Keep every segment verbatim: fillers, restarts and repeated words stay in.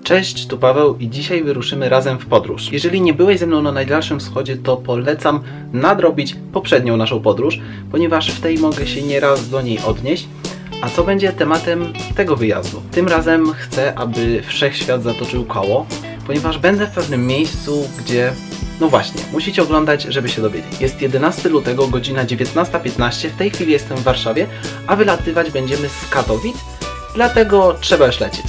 Cześć, tu Paweł i dzisiaj wyruszymy razem w podróż. Jeżeli nie byłeś ze mną na najdalszym wschodzie, to polecam nadrobić poprzednią naszą podróż, ponieważ w tej mogę się nieraz do niej odnieść. A co będzie tematem tego wyjazdu? Tym razem chcę, aby wszechświat zatoczył koło, ponieważ będę w pewnym miejscu, gdzie... No właśnie, musicie oglądać, żeby się dowiedzieć. Jest jedenastego lutego, godzina dziewiętnasta piętnaście, w tej chwili jestem w Warszawie, a wylatywać będziemy z Katowic, dlatego trzeba już lecieć.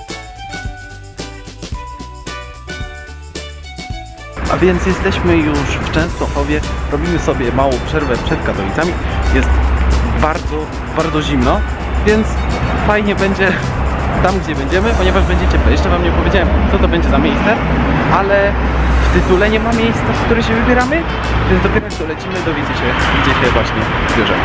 A więc jesteśmy już w Częstochowie, robimy sobie małą przerwę przed Katowicami. Jest bardzo, bardzo zimno, więc fajnie będzie tam, gdzie będziemy, ponieważ będzie cieplej. Jeszcze wam nie powiedziałem, co to będzie za miejsce, ale w tytule nie ma miejsca, w które się wybieramy, więc dopiero jak dolecimy, dowiecie się, gdzie się właśnie bierzemy.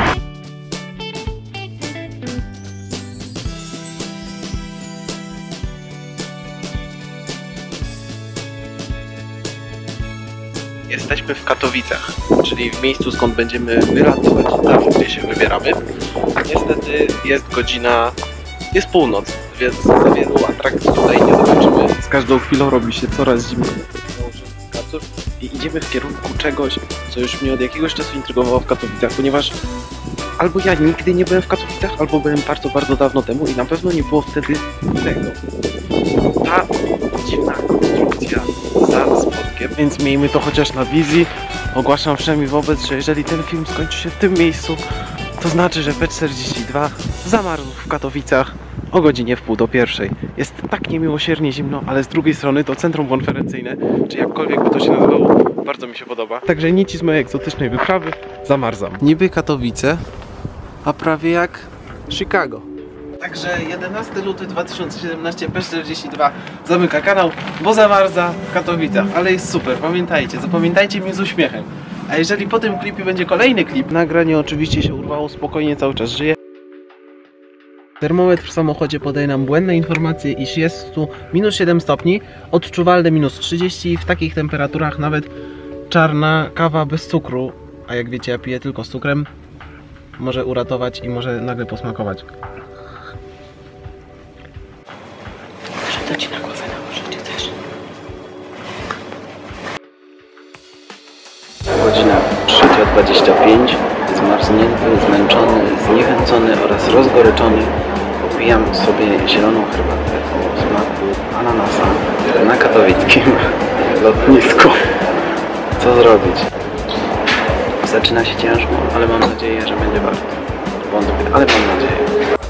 Jesteśmy w Katowicach, czyli w miejscu, skąd będziemy wylatywać, tam gdzie się wybieramy. Niestety jest godzina, jest północ, więc za wielu atrakcji tutaj nie zobaczymy. Z każdą chwilą robi się coraz zimniej i idziemy w kierunku czegoś, co już mnie od jakiegoś czasu intrygowało w Katowicach, ponieważ albo ja nigdy nie byłem w Katowicach, albo byłem bardzo, bardzo dawno temu i na pewno nie było wtedy tego. Ta dziwna konstrukcja za spodkiem, więc miejmy to chociaż na wizji. Ogłaszam wszemi wobec, że jeżeli ten film skończy się w tym miejscu, to znaczy, że P czterdzieści dwa zamarzł w Katowicach o godzinie w pół do pierwszej. Jest tak niemiłosiernie zimno, ale z drugiej strony to centrum konferencyjne, czy jakkolwiek by to się nazywało, bardzo mi się podoba. Także nic z mojej egzotycznej wyprawy, zamarzam. Niby Katowice, a prawie jak Chicago. Także jedenastego lutego dwa tysiące siedemnastego, P czterdzieści dwa zamyka kanał, bo zamarza w Katowicach, ale jest super, pamiętajcie, zapamiętajcie mnie z uśmiechem. A jeżeli po tym klipie będzie kolejny klip, nagranie oczywiście się urwało, spokojnie, cały czas żyje. Termometr w samochodzie podaje nam błędne informacje, iż jest tu minus siedem stopni, odczuwalne minus trzydzieści, w takich temperaturach nawet czarna kawa bez cukru, a jak wiecie ja piję tylko z cukrem, może uratować i może nagle posmakować. To ci na głowę nałożę, czy chcesz? Godzina trzecia dwadzieścia pięć. Zmarznięty, zmęczony, zniechęcony oraz rozgoryczony. Popijam sobie zieloną herbatę o smaku ananasa na katowickim lotnisku. Co zrobić? Zaczyna się ciężko, ale mam nadzieję, że będzie warto. Wątpię, ale mam nadzieję.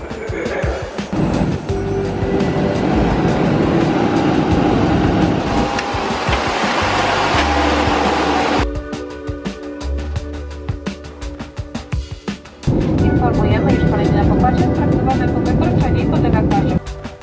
Informujemy, iż kolejne pokładzie traktowane po wykroczeniu i podlega karze.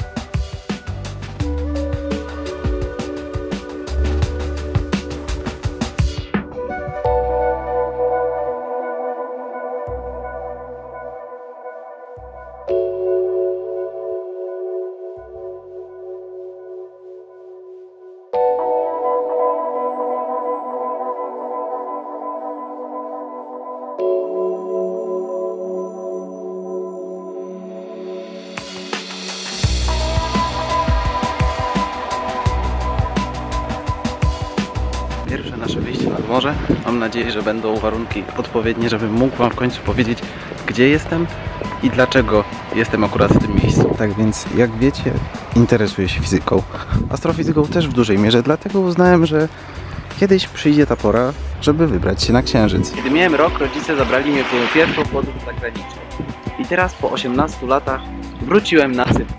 Pierwsze nasze wyjście nad morze. Mam nadzieję, że będą warunki odpowiednie, żebym mógł wam w końcu powiedzieć, gdzie jestem i dlaczego jestem akurat w tym miejscu. Tak więc, jak wiecie, interesuję się fizyką. Astrofizyką też w dużej mierze, dlatego uznałem, że kiedyś przyjdzie ta pora, żeby wybrać się na Księżyc. Kiedy miałem rok, rodzice zabrali mnie w moją pierwszą podróż zagraniczną. I teraz po osiemnastu latach wróciłem na Cypr.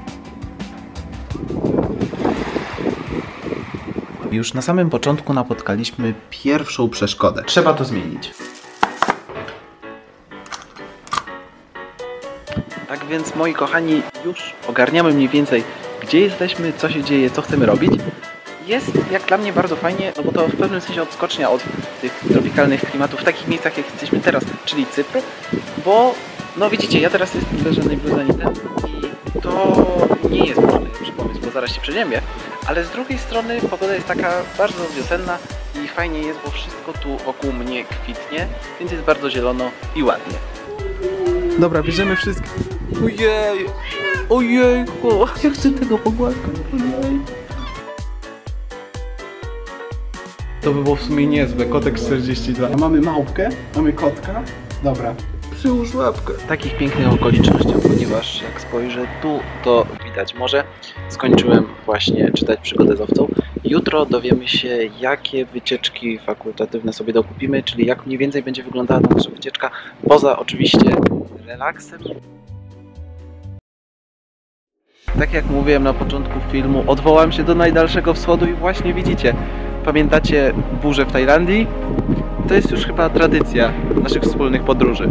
Już na samym początku napotkaliśmy pierwszą przeszkodę. Trzeba to zmienić. Tak więc, moi kochani, już ogarniamy mniej więcej, gdzie jesteśmy, co się dzieje, co chcemy robić. Jest jak dla mnie bardzo fajnie, no bo to w pewnym sensie odskocznia od tych tropikalnych klimatów w takich miejscach, jak jesteśmy teraz, czyli Cypr, bo no widzicie, ja teraz jestem bez żadnej bluzy ani ten i to nie jest może najlepszy pomysł, bo zaraz się przeziębię, ale z drugiej strony pogoda jest taka bardzo wiosenna i fajnie jest, bo wszystko tu wokół mnie kwitnie, więc jest bardzo zielono i ładnie. Dobra, bierzemy wszystko. Ojej, ojejku, ja chcę tego pogłaskać, ojej. To by było w sumie niezłe, kotek czterdzieści dwa. A mamy małpkę, mamy kotka. Dobra. Przyłóż łapkę. Takich pięknych okolicznościach, ponieważ jak spojrzę tu, to widać morze. Skończyłem właśnie czytać Przygodę z owcą. Jutro dowiemy się, jakie wycieczki fakultatywne sobie dokupimy, czyli jak mniej więcej będzie wyglądała ta nasza wycieczka, poza oczywiście relaksem. Tak jak mówiłem na początku filmu, odwołam się do najdalszego wschodu i właśnie widzicie, pamiętacie burzę w Tajlandii? To jest już chyba tradycja naszych wspólnych podróży.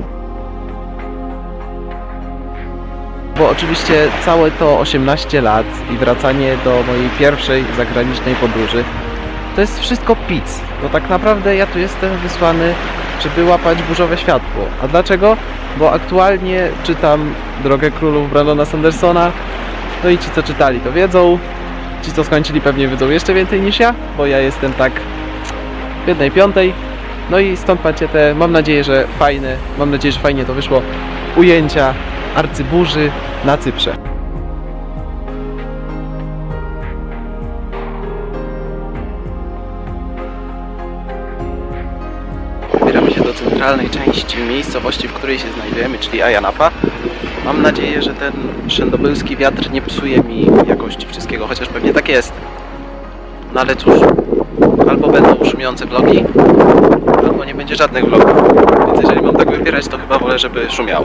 Bo oczywiście całe to osiemnaście lat i wracanie do mojej pierwszej zagranicznej podróży to jest wszystko pic, bo tak naprawdę ja tu jestem wysłany, żeby łapać burzowe światło. A dlaczego? Bo aktualnie czytam Drogę Królów Brandona Sandersona. No i ci co czytali to wiedzą, ci co skończyli pewnie wiedzą jeszcze więcej niż ja, bo ja jestem tak w jednej piątej. No i stąd macie te, mam nadzieję, że fajne, mam nadzieję, że fajnie to wyszło, ujęcia arcyburzy na Cyprze. Wybieramy się do centralnej części miejscowości, w której się znajdujemy, czyli Ayia Napa. Mam nadzieję, że ten wszędobylski wiatr nie psuje mi jakości wszystkiego, chociaż pewnie tak jest. No ale cóż, albo będą szumiące vlogi, albo nie będzie żadnych vlogów. Więc jeżeli mam tak wybierać, to chyba wolę, żeby szumiało.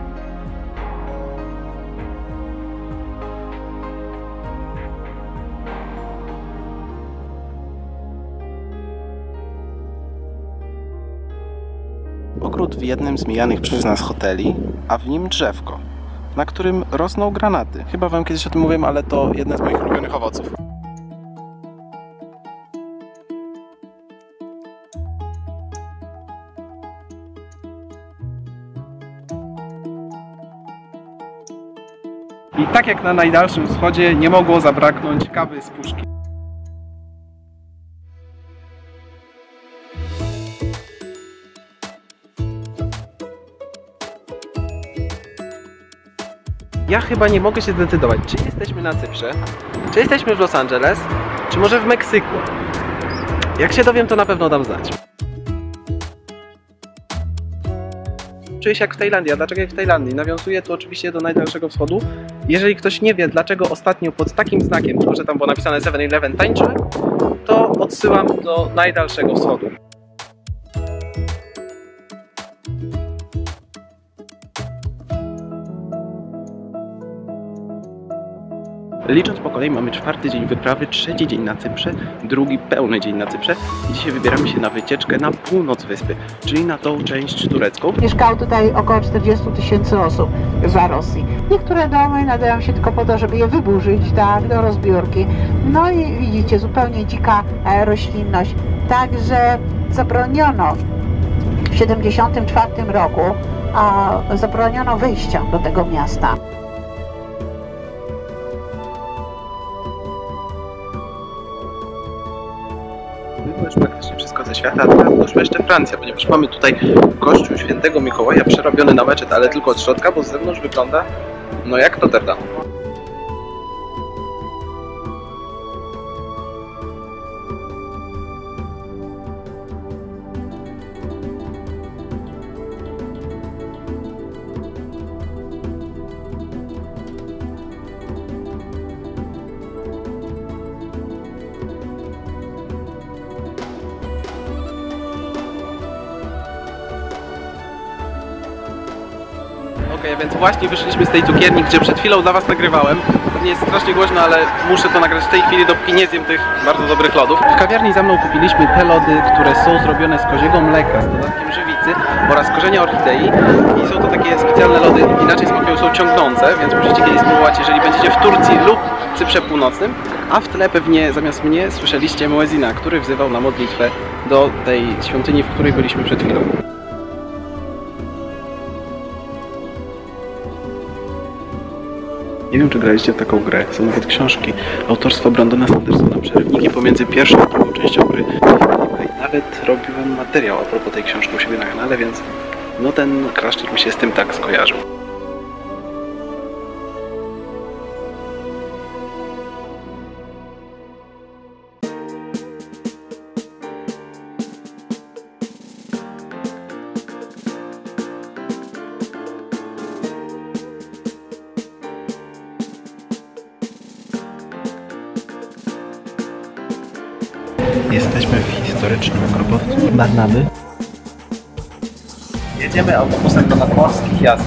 Ogród w jednym z mijanych przez nas hoteli, a w nim drzewko, na którym rosną granaty. Chyba wam kiedyś o tym mówiłem, ale to jeden z moich ulubionych owoców. I tak jak na najdalszym wschodzie nie mogło zabraknąć kawy z puszki. Ja chyba nie mogę się zdecydować, czy jesteśmy na Cyprze, czy jesteśmy w Los Angeles, czy może w Meksyku. Jak się dowiem, to na pewno dam znać. Czuję się jak w Tajlandii. A dlaczego jak w Tajlandii? Nawiązuje to oczywiście do najdalszego wschodu. Jeżeli ktoś nie wie, dlaczego ostatnio pod takim znakiem, tylko że tam było napisane seven eleven tańczyłem, to odsyłam do najdalszego wschodu. Licząc po kolei, mamy czwarty dzień wyprawy, trzeci dzień na Cyprze, drugi pełny dzień na Cyprze i dzisiaj wybieramy się na wycieczkę na północ wyspy, czyli na tą część turecką. Mieszkało tutaj około czterdzieści tysięcy osób za Rosji. Niektóre domy nadają się tylko po to, żeby je wyburzyć, tak, do rozbiórki. No i widzicie, zupełnie dzika roślinność. Także zabroniono w tysiąc dziewięćset siedemdziesiątym czwartym roku, a zabroniono wyjścia do tego miasta. To już praktycznie wszystko ze świata, a teraz doszła jeszcze Francja, ponieważ mamy tutaj kościół świętego Mikołaja przerobiony na meczet, ale tylko od środka, bo z zewnątrz wygląda no jak Notre Dame. Okej, okay, więc właśnie wyszliśmy z tej cukierni, gdzie przed chwilą dla was nagrywałem. Pewnie jest strasznie głośno, ale muszę to nagrać w tej chwili, dopóki nie zjem tych bardzo dobrych lodów. W kawiarni za mną kupiliśmy te lody, które są zrobione z koziego mleka, z dodatkiem żywicy oraz korzenia orchidei. I są to takie specjalne lody, inaczej smakują, są ciągnące, więc musicie kiedyś spróbować, jeżeli będziecie w Turcji lub Cyprze Północnym. A w tle pewnie zamiast mnie słyszeliście muezina, który wzywał na modlitwę do tej świątyni, w której byliśmy przed chwilą. Nie wiem, czy graliście w taką grę. Są nawet książki autorstwa Brandona Sandersona, Przerywniki pomiędzy pierwszą a drugą częścią gry. Nawet robiłem materiał a propos tej książki u siebie na kanale, więc no ten Crash mi się z tym tak skojarzył. Jesteśmy w historycznym grobowcu Barnaby. Jedziemy autobusem do nadmorskich jazd.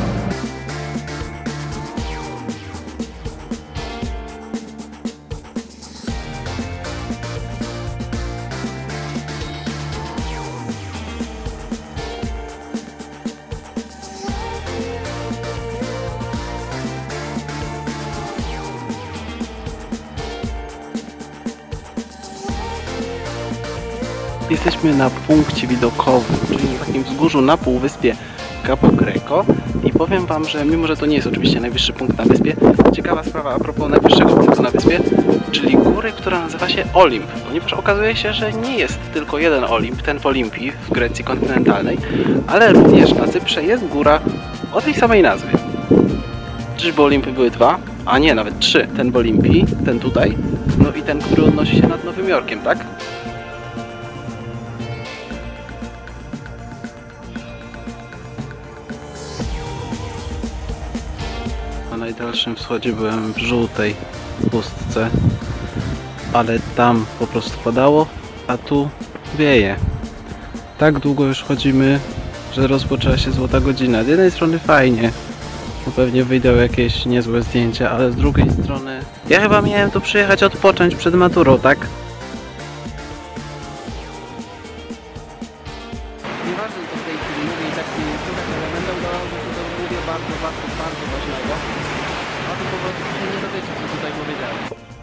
Jesteśmy na punkcie widokowym, czyli na takim wzgórzu na półwyspie Capo Greco i powiem wam, że mimo, że to nie jest oczywiście najwyższy punkt na wyspie, ciekawa sprawa a propos najwyższego punktu na wyspie, czyli góry, która nazywa się Olimp, ponieważ okazuje się, że nie jest tylko jeden Olimp, ten w Olimpii w Grecji kontynentalnej, ale również na Cyprze jest góra o tej samej nazwie. Czyżby Olimpy były dwa? A nie, nawet trzy. Ten w Olimpii, ten tutaj, no i ten, który odnosi się nad Nowym Jorkiem, tak? Na najdalszym wschodzie byłem w żółtej pustce, ale tam po prostu padało, a tu wieje. Tak długo już chodzimy, że rozpoczęła się złota godzina. Z jednej strony fajnie, bo pewnie wyjdą jakieś niezłe zdjęcia, ale z drugiej strony ja chyba miałem tu przyjechać odpocząć przed maturą, tak? Nieważne co w tej chwili mówię i tak nie jest, ale będę udawał, że to mówię bardzo, bardzo, bardzo ważnego. A to po prostu się nie dowiecie, co tutaj powiedziałem.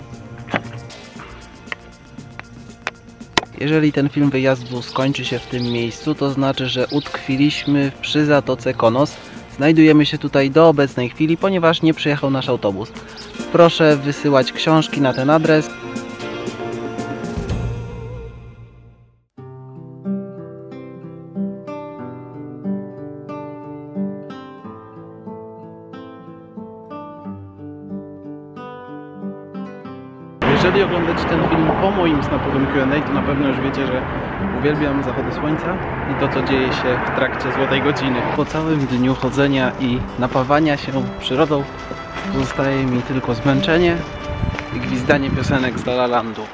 Jeżeli ten film wyjazdu skończy się w tym miejscu, to znaczy, że utkwiliśmy przy Zatoce Konos. Znajdujemy się tutaj do obecnej chwili, ponieważ nie przyjechał nasz autobus. Proszę wysyłać książki na ten adres. Jeżeli oglądacie ten film po moim snapowym Q and A, to na pewno już wiecie, że uwielbiam zachody słońca i to, co dzieje się w trakcie złotej godziny. Po całym dniu chodzenia i napawania się przyrodą zostaje mi tylko zmęczenie i gwizdanie piosenek z La La Landu.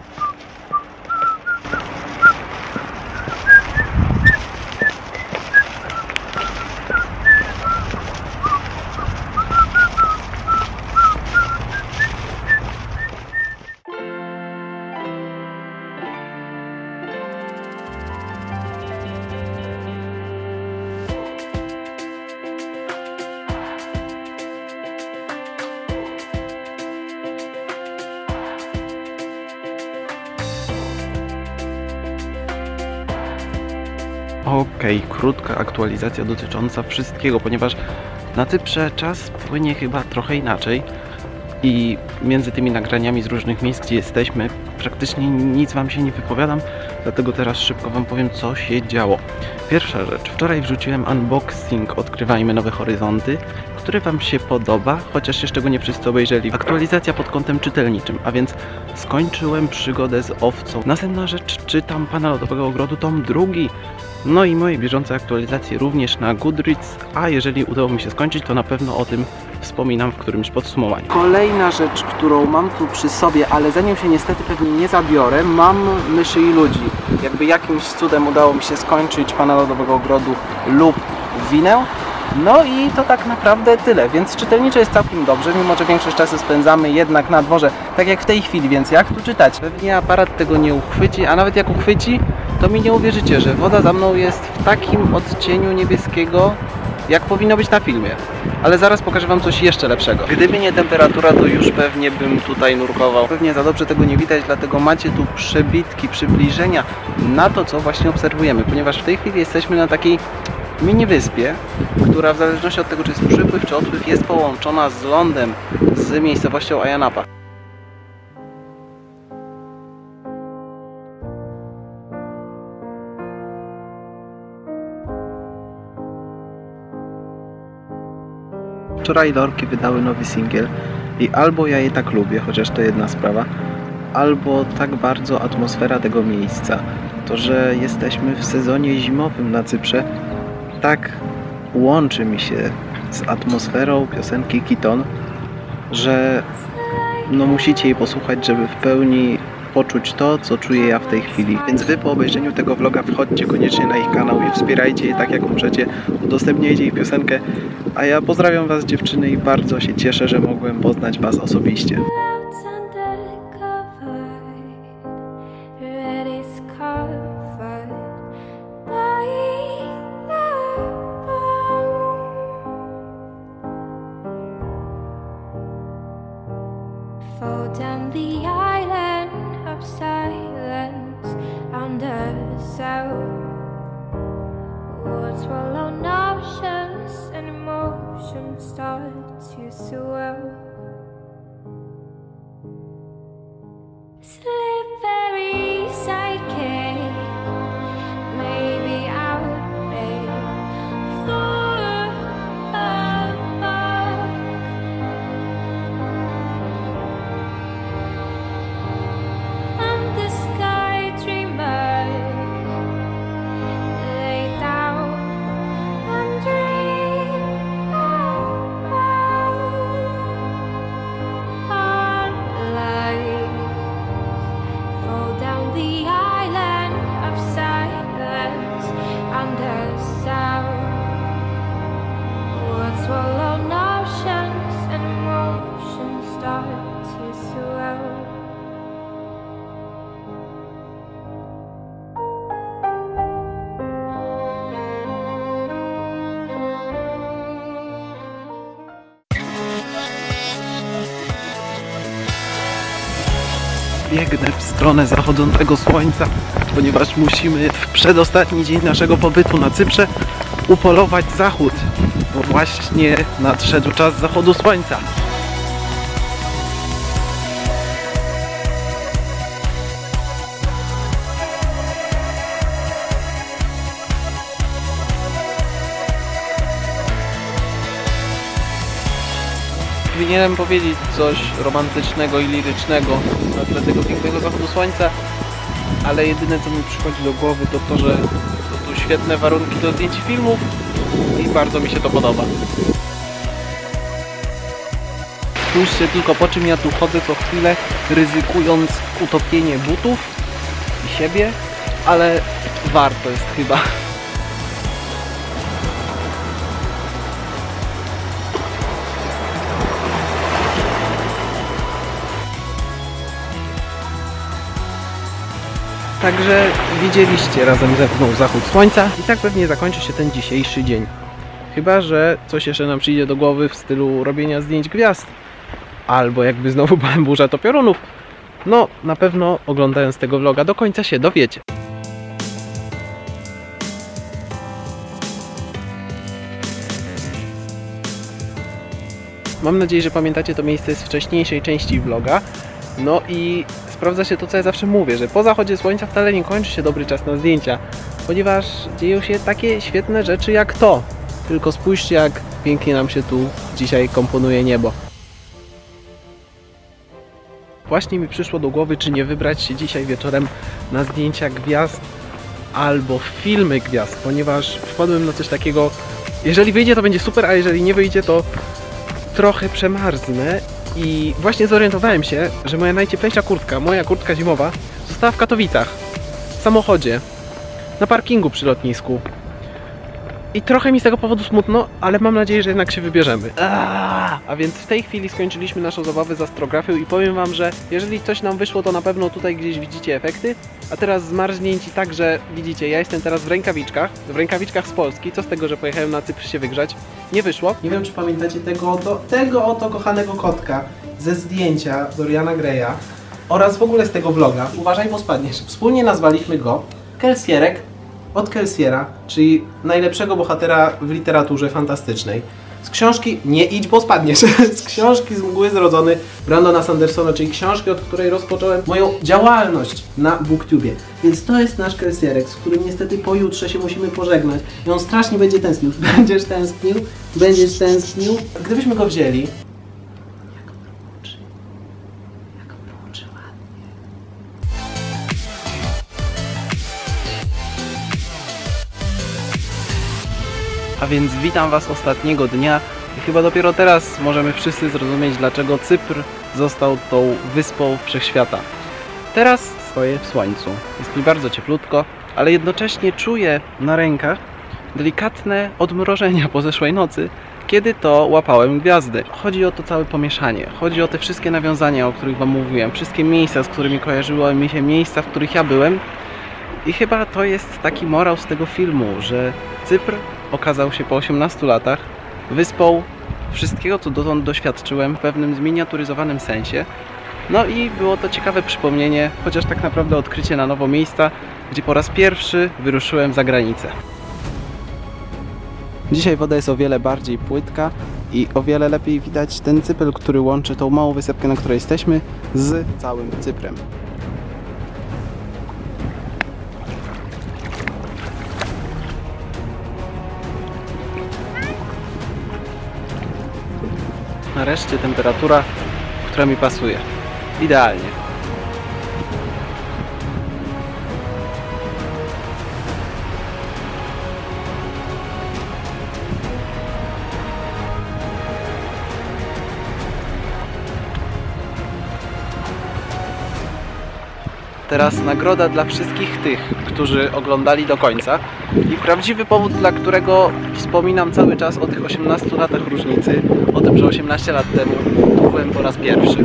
Okej, okay, krótka aktualizacja dotycząca wszystkiego, ponieważ na Cyprze czas płynie chyba trochę inaczej i między tymi nagraniami z różnych miejsc, gdzie jesteśmy, praktycznie nic wam się nie wypowiadam, dlatego teraz szybko wam powiem, co się działo. Pierwsza rzecz, wczoraj wrzuciłem unboxing Odkrywajmy Nowe Horyzonty, który wam się podoba, chociaż jeszcze go nie wszyscy obejrzeli. Aktualizacja pod kątem czytelniczym, a więc skończyłem przygodę z owcą. Następna rzecz, czytam Pana Lodowego Ogrodu, tom drugi. No i moje bieżące aktualizacje również na Goodreads, a jeżeli udało mi się skończyć, to na pewno o tym wspominam w którymś podsumowaniu. Kolejna rzecz, którą mam tu przy sobie, ale za nią się niestety pewnie nie zabiorę, mam myszy i ludzi. Jakby jakimś cudem udało mi się skończyć Pana Lodowego Ogrodu lub Winę. No i to tak naprawdę tyle, więc czytelniczo jest całkiem dobrze, mimo że większość czasu spędzamy jednak na dworze, tak jak w tej chwili, więc jak tu czytać? Pewnie aparat tego nie uchwyci, a nawet jak uchwyci, to mi nie uwierzycie, że woda za mną jest w takim odcieniu niebieskiego, jak powinno być na filmie. Ale zaraz pokażę wam coś jeszcze lepszego. Gdyby nie temperatura, to już pewnie bym tutaj nurkował. Pewnie za dobrze tego nie widać, dlatego macie tu przebitki, przybliżenia na to, co właśnie obserwujemy, ponieważ w tej chwili jesteśmy na takiej mini wyspie, która w zależności od tego, czy jest przypływ czy odpływ, jest połączona z lądem, z miejscowością Ayia Napa. Wczoraj Lorki wydały nowy singiel i albo ja je tak lubię, chociaż to jedna sprawa, albo tak bardzo atmosfera tego miejsca, to że jesteśmy w sezonie zimowym na Cyprze, tak łączy mi się z atmosferą piosenki Kiton, że no musicie jej posłuchać, żeby w pełni poczuć to, co czuję ja w tej chwili. Więc wy po obejrzeniu tego vloga wchodźcie koniecznie na ich kanał i wspierajcie je tak jak możecie, udostępniajcie ich piosenkę, a ja pozdrawiam was dziewczyny i bardzo się cieszę, że mogłem poznać was osobiście. Fall down the island of silence under sound. Words swallow notions and emotions start to swell. Slippery sidekick, maybe I'll make fool of. I'm the sky dreamer, lay down and dream about our lives. Fall down the island of silence under sound. Words swallow notions and emotions start to swell. Biegnę w stronę zachodzącego słońca, ponieważ musimy w przedostatni dzień naszego pobytu na Cyprze upolować zachód, bo właśnie nadszedł czas zachodu słońca. Powinienem powiedzieć coś romantycznego i lirycznego na tle tego pięknego zachodu słońca, ale jedyne co mi przychodzi do głowy to to, że to tu świetne warunki do zdjęć i filmów i bardzo mi się to podoba. Spójrzcie tylko, po czym ja tu chodzę co chwilę, ryzykując utopienie butów i siebie, ale warto jest chyba. Także widzieliście razem ze mną zachód słońca i tak pewnie zakończy się ten dzisiejszy dzień. Chyba że coś jeszcze nam przyjdzie do głowy w stylu robienia zdjęć gwiazd. Albo jakby znowu była burza to piorunów. No, na pewno oglądając tego vloga do końca się dowiecie. Mam nadzieję, że pamiętacie to miejsce z wcześniejszej części vloga. No i sprawdza się to, co ja zawsze mówię, że po zachodzie słońca wcale nie kończy się dobry czas na zdjęcia, ponieważ dzieją się takie świetne rzeczy jak to. Tylko spójrzcie, jak pięknie nam się tu dzisiaj komponuje niebo. Właśnie mi przyszło do głowy, czy nie wybrać się dzisiaj wieczorem na zdjęcia gwiazd albo filmy gwiazd, ponieważ wpadłem na coś takiego, jeżeli wyjdzie to będzie super, a jeżeli nie wyjdzie to trochę przemarznę. I właśnie zorientowałem się, że moja najcieplejsza kurtka, moja kurtka zimowa, została w Katowicach, w samochodzie, na parkingu przy lotnisku. I trochę mi z tego powodu smutno, ale mam nadzieję, że jednak się wybierzemy. Aaaa! A więc w tej chwili skończyliśmy naszą zabawę z astrografią i powiem wam, że jeżeli coś nam wyszło, to na pewno tutaj gdzieś widzicie efekty. A teraz zmarznięci tak, że widzicie, ja jestem teraz w rękawiczkach, w rękawiczkach z Polski. Co z tego, że pojechałem na Cypr się wygrzać? Nie wyszło. Nie wiem, czy pamiętacie tego oto, tego oto kochanego kotka ze zdjęcia Doriana Greya oraz w ogóle z tego vloga. Uważaj, bo spadniesz. Wspólnie nazwaliśmy go Kelsierek od Kelsiera, czyli najlepszego bohatera w literaturze fantastycznej. Z książki, nie idź, bo spadniesz, z książki Z mgły zrodzony Brandona Sandersona, czyli książki, od której rozpocząłem moją działalność na BookTubie. Więc to jest nasz Kelsierek, z którym niestety pojutrze się musimy pożegnać i on strasznie będzie tęsknił. Będziesz tęsknił, będziesz tęsknił. Gdybyśmy go wzięli, jak płuczy, jak płuczy ładnie. A więc witam was ostatniego dnia i chyba dopiero teraz możemy wszyscy zrozumieć, dlaczego Cypr został tą wyspą wszechświata. Teraz stoję w słońcu. Jest mi bardzo cieplutko, ale jednocześnie czuję na rękach delikatne odmrożenia po zeszłej nocy, kiedy to łapałem gwiazdy. Chodzi o to całe pomieszanie, chodzi o te wszystkie nawiązania, o których wam mówiłem, wszystkie miejsca, z którymi kojarzyły mi się miejsca, w których ja byłem. I chyba to jest taki morał z tego filmu, że Cypr okazał się po osiemnastu latach wyspą wszystkiego, co dotąd doświadczyłem w pewnym zminiaturyzowanym sensie. No i było to ciekawe przypomnienie, chociaż tak naprawdę odkrycie na nowo miejsca, gdzie po raz pierwszy wyruszyłem za granicę. Dzisiaj woda jest o wiele bardziej płytka i o wiele lepiej widać ten Cypel, który łączy tą małą wysepkę, na której jesteśmy, z całym Cyprem. Nareszcie temperatura, która mi pasuje. Idealnie. Teraz nagroda dla wszystkich tych, którzy oglądali do końca i prawdziwy powód, dla którego wspominam cały czas o tych osiemnastu latach różnicy, o tym, że osiemnaście lat temu tu byłem po raz pierwszy.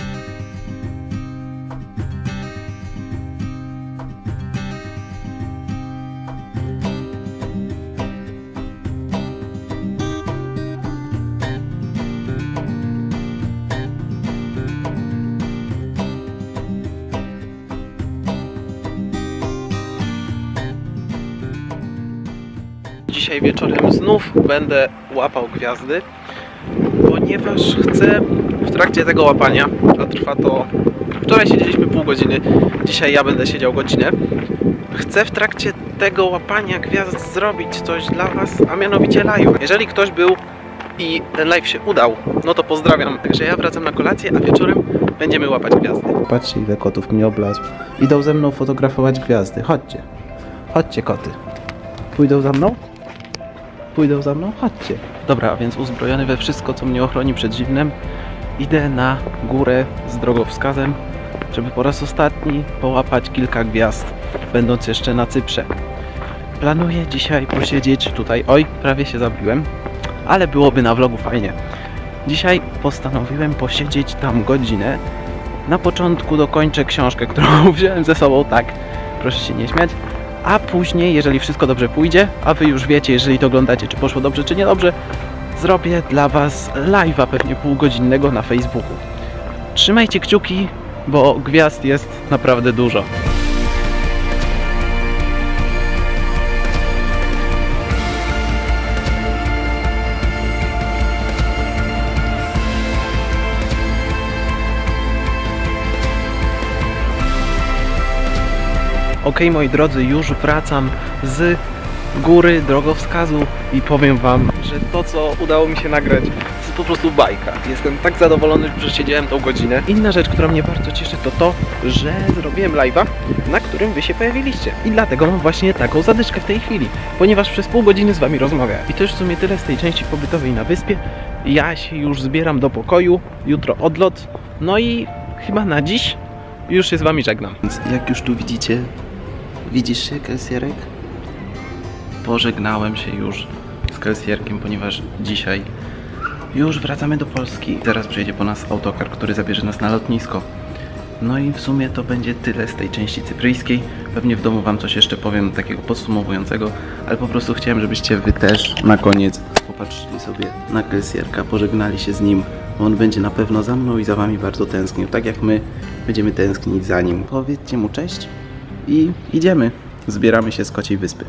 Dzisiaj wieczorem znów będę łapał gwiazdy, ponieważ chcę w trakcie tego łapania, a trwa to... Wczoraj siedzieliśmy pół godziny, dzisiaj ja będę siedział godzinę. Chcę w trakcie tego łapania gwiazd zrobić coś dla was, a mianowicie live. Jeżeli ktoś był i ten live się udał, no to pozdrawiam. Także ja wracam na kolację, a wieczorem będziemy łapać gwiazdy. Patrzcie, ile kotów mnie oblazł. Idą ze mną fotografować gwiazdy. Chodźcie. Chodźcie, koty. Pójdą za mną? Pójdą za mną? Chodźcie. Dobra, a więc uzbrojony we wszystko, co mnie ochroni przed zimnem, idę na górę z drogowskazem, żeby po raz ostatni połapać kilka gwiazd, będąc jeszcze na Cyprze. Planuję dzisiaj posiedzieć tutaj. Oj, prawie się zabiłem, ale byłoby na vlogu fajnie. Dzisiaj postanowiłem posiedzieć tam godzinę. Na początku dokończę książkę, którą wziąłem ze sobą, tak, proszę się nie śmiać. A później, jeżeli wszystko dobrze pójdzie, a wy już wiecie, jeżeli to oglądacie, czy poszło dobrze, czy niedobrze, zrobię dla was live'a pewnie półgodzinnego na Facebooku. Trzymajcie kciuki, bo gwiazd jest naprawdę dużo. Ok, moi drodzy, już wracam z góry drogowskazu i powiem wam, że to, co udało mi się nagrać, to jest po prostu bajka. Jestem tak zadowolony, że siedziałem tą godzinę. Inna rzecz, która mnie bardzo cieszy, to to, że zrobiłem live'a, na którym wy się pojawiliście. I dlatego mam właśnie taką zadyszkę w tej chwili, ponieważ przez pół godziny z wami rozmawiałem. I to już w sumie tyle z tej części pobytowej na wyspie. Ja się już zbieram do pokoju, jutro odlot, no i chyba na dziś już się z wami żegnam. Więc jak już tu widzicie, widzisz się, Kelsierek? Pożegnałem się już z Kelsierkiem, ponieważ dzisiaj już wracamy do Polski. Zaraz przyjedzie po nas autokar, który zabierze nas na lotnisko. No i w sumie to będzie tyle z tej części cypryjskiej. Pewnie w domu wam coś jeszcze powiem takiego podsumowującego, ale po prostu chciałem, żebyście wy też na koniec popatrzyli sobie na Kelsierka, pożegnali się z nim. On będzie na pewno za mną i za wami bardzo tęsknił, tak jak my będziemy tęsknić za nim. Powiedzcie mu cześć i idziemy. Zbieramy się z Kociej Wyspy.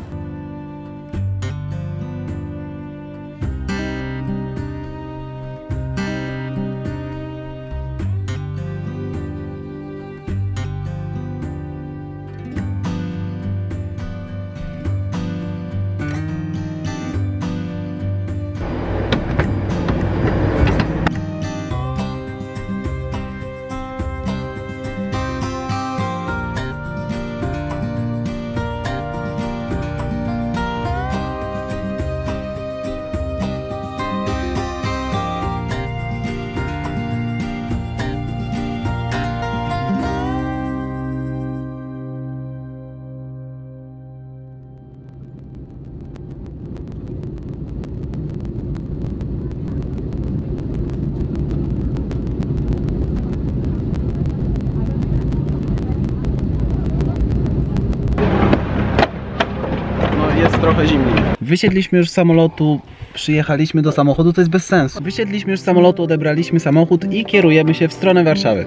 trochę zimniej. Wysiedliśmy już z samolotu, przyjechaliśmy do samochodu, to jest bez sensu. Wysiedliśmy już z samolotu, odebraliśmy samochód i kierujemy się w stronę Warszawy.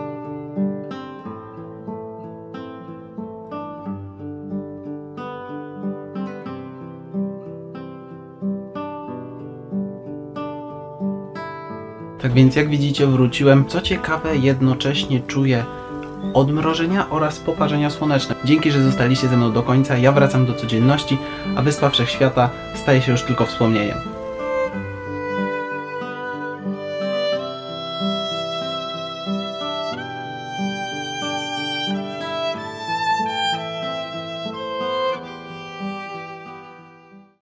Tak więc jak widzicie wróciłem, co ciekawe jednocześnie czuję odmrożenia oraz poparzenia słoneczne. Dzięki, że zostaliście ze mną do końca, ja wracam do codzienności, a Wyspa Wszechświata staje się już tylko wspomnieniem.